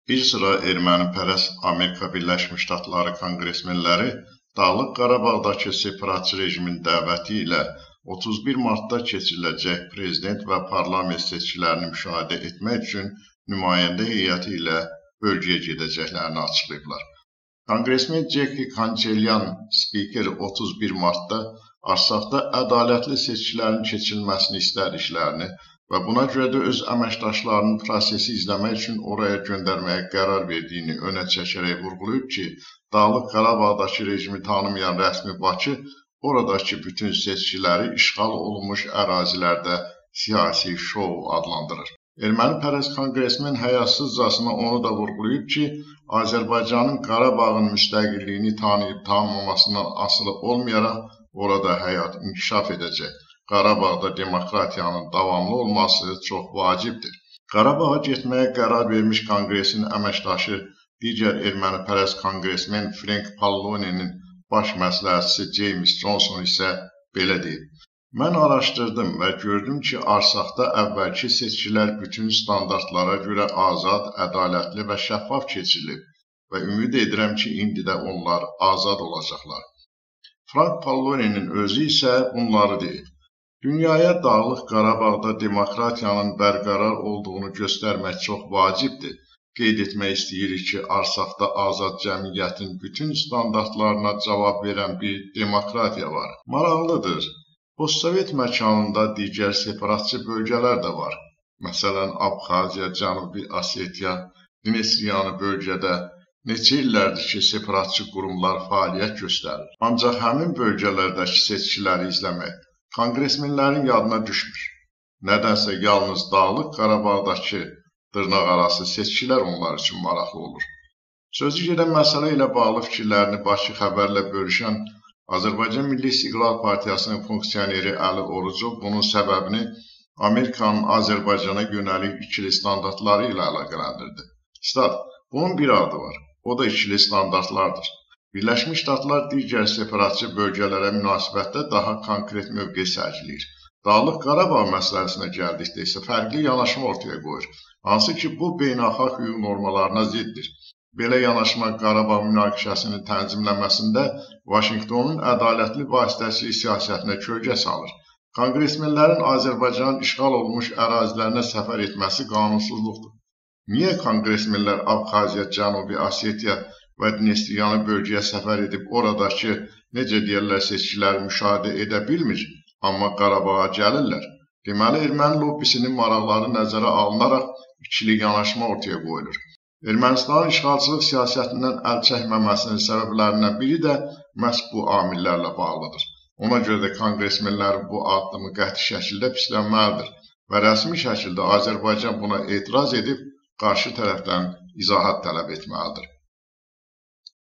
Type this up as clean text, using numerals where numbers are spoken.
Bir sıra ermənipərəst Amerika Birləşmiş Ştatları konqresmenləri Dağlıq Qarabağdakı separatçı rejimin dəvəti ilə 31 martda keçiriləcək prezident və parlament seçkilərini müşahidə etmək üçün nümayəndə heyəti ilə bölgəyə gedəcəklərini açıqlayıblar. Konqresmen Jackie Cancelyan spiker 31 martda Arsaqda ədalətli seçkilərin keçirilməsini istədiklərini və buna görə də öz əməkdaşlarının prosesi izləmək üçün oraya göndərməyə qərar verdiyini önə çəkərək vurğulayıb ki, Dağlıq Qarabağdakı rejimi tanımayan rəsmi Bakı oradakı bütün seçkiləri işğal olunmuş ərazilərdə siyasi şou adlandırır. Ermənipərəst konqresmen həyasızcasına onu da vurğulayıb ki, Azərbaycanın Qarabağın müstəqilliyini tanıyıb tanımamasından asılı olmayaraq orada həyat inkişaf edəcək. Qarabağda demokratiyanın davamlı olması çox vacibdir. Qarabağa getməyə qərar vermiş konqresin əməkdaşı digər ermənipərəst konqresmen Frank Pallone'nin baş məsləhətçisi James Johnson isə belə deyib. Mən araşdırdım və gördüm ki, Arsaqda əvvəlki seçkilər bütün standartlara görə azad, ədalətli və şəffaf keçirilib və ümid edirəm ki, indi də onlar azad olacaqlar. Frank Pallone'nin özü isə bunları deyib. Dünyaya Dağlıq Qarabağda demokratiyanın bərqərar olduğunu göstərmək çox vacibdir. Qeyd etmək istəyirik ki, Arsaqda azad cəmiyyətin bütün standartlarına cavab verən bir demokratiya var. Maraqlıdır. Postsovet məkanında digər separatçı bölgələr də var. Məsələn, Abxaziya, Cənubi Osetiya, Dnestriyanı bölgədə neçə illərdir ki, separatçı qurumlar fəaliyyət göstərir. Ancaq həmin bölgələrdəki seçkiləri izləmək konqresmenlərin yadına düşmür. Nədənsə yalnız Dağlıq Qarabağdakı dırnaqarası seçkilər onlar üçün maraqlı olur. Sözü gedən məsələ ilə bağlı fikirlərini Bakı xəbərlə bölüşən Azərbaycan Milli İstiqlal Partiyasının funksioneri Əli Orucov bunun səbəbini Amerikanın Azərbaycana yönəlik ikili standartları ilə əlaqələndirdi. Stat, bunun bir adı var, o da ikili standartlardır. Birləşmiş Ştatlar digər separatçı bölgələrə münasibətdə daha konkret mövqe sərgiləyir. Dağlıq Qarabağ məsələsinə gəldikdə isə fərqli yanaşma ortaya qoyur, hansı ki, bu beynəlxalq hüquq normalarına ziddir. Belə yanaşma Qarabağ münaqişəsinin tənzimləməsində Vaşinqtonun ədalətli vasitəçilik siyasətinə kölgə salır. Konqresmenlərin Azərbaycanın işğal olunmuş ərazilərinə səfər etməsi qanunsuzluqdur. Niyə konqresmenlər Abxaziya, Cənubi Osetiya və Dnestriyanı bölgəyə səfər edib oradakı, necə deyərlər, seçkiləri müşahidə edə bilmir, amma Qarabağa gəlirlər? Deməli, erməni lobbisinin maraqları nəzərə alınaraq ikili yanaşma ortaya qoyulur. Ermənistanın işğalçılıq siyasətindən əl çəkməməsinin səbəblərindən biri də məhz bu amillərlə bağlıdır. Ona görə də konqresmenlərin bu addımı qəti şəkildə pislənməlidir və rəsmi şəkildə Azərbaycan buna etiraz edib qarşı tərəfdən izahat tələb etməlidir.